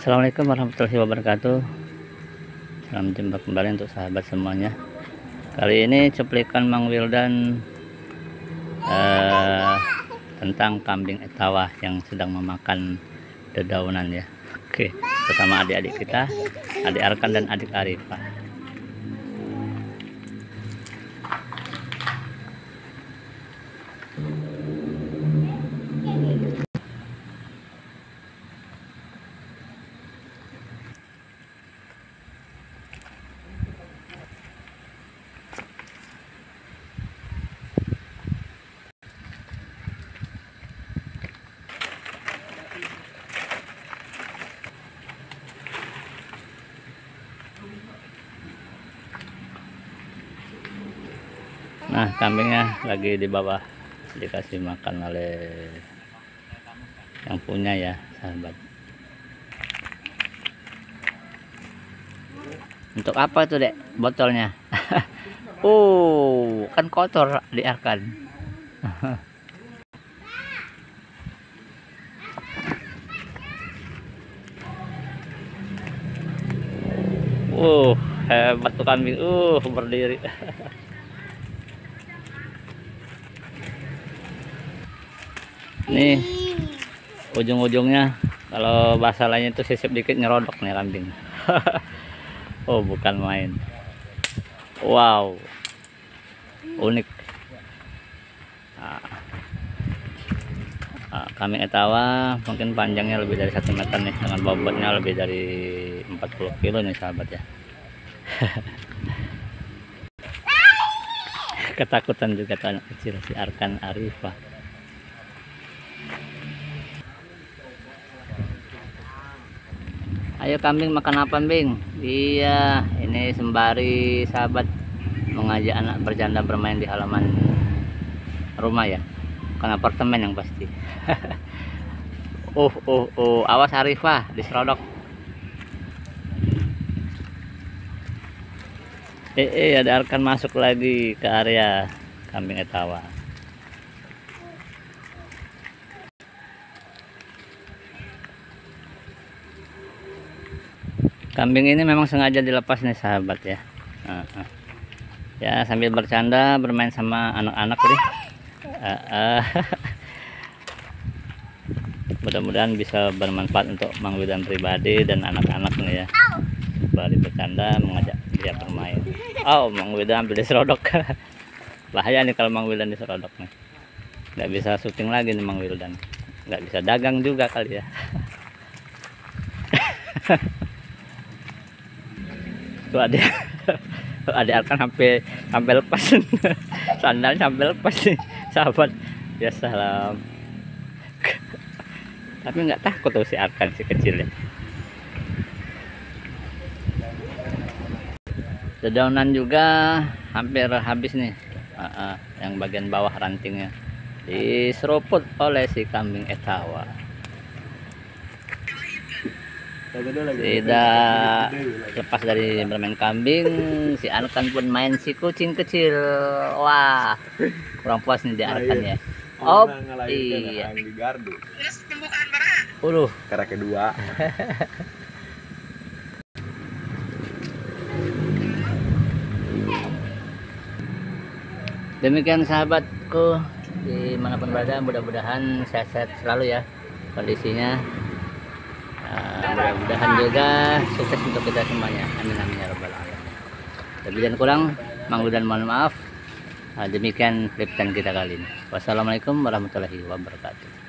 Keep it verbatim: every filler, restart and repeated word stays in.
Assalamualaikum warahmatullahi wabarakatuh. Salam jumpa kembali untuk sahabat semuanya. Kali ini cuplikan Mang Wildan eh, tentang kambing Etawa yang sedang memakan dedaunan ya. Oke, bersama adik-adik kita, adik Arkan dan adik Arifah. Nah, kambingnya lagi di bawah dikasih makan oleh yang punya ya, sahabat. Untuk apa tuh, Dek, botolnya? Oh, kan kotor diarkan. Uh, hebat tuh kambing. Uh, berdiri. Nih ujung-ujungnya, kalau bahasa lainnya itu sisip dikit nyerodok nih kambing. Oh, bukan main. Wow, unik. Nah, nah, kambing Etawa mungkin panjangnya lebih dari satu meter nih, dengan bobotnya lebih dari empat puluh kilo nih sahabat ya. Ketakutan juga tuh anak kecil si Arkan Arifah. Ayo kambing, makan apa, Bing? Iya, ini sembari sahabat mengajak anak bercanda bermain di halaman rumah ya, bukan apartemen yang pasti. uh uh uh awas Arifah diserodok. Eh eh ada Arkan masuk lagi ke area kambing Etawa. Kambing ini memang sengaja dilepas nih sahabat ya. Uh, uh. Ya, sambil bercanda bermain sama anak-anak nih. Uh, uh. Mudah-mudahan bisa bermanfaat untuk Mang Wildan pribadi dan anak-anak nih ya. Balik bercanda mengajak dia bermain. Oh, Mang Wildan ambil diserodok. Bahaya nih kalau Mang Wildan diserodok nih. Nggak bisa syuting lagi nih Mang Wildan. Nggak bisa dagang juga kali ya. Tuh ada ada Arkan sampai sampai lepas. Sandalnya sampai lepas nih sahabat ya. Salam. Tapi nggak takut tuh si Arkan, si kecil ya. Dedaunan juga hampir habis nih. uh, uh, yang bagian bawah rantingnya diseruput oleh si kambing Etawa. Tidak lepas dari bermain kambing, si Arkan pun main si kucing kecil. Wah, kurang puas nih di Arkan ya. Oh iya, udah karena kedua. Demikian sahabatku dimanapun berada, mudah-mudahan sehat-sehat selalu ya kondisinya. Uh, mudah-mudahan juga sukses untuk kita semuanya. Amin amin ya rabbal alamin. Lebih dan kurang Mang Wildan mohon maaf. Uh, demikian liputan kita kali ini. Wassalamualaikum warahmatullahi wabarakatuh.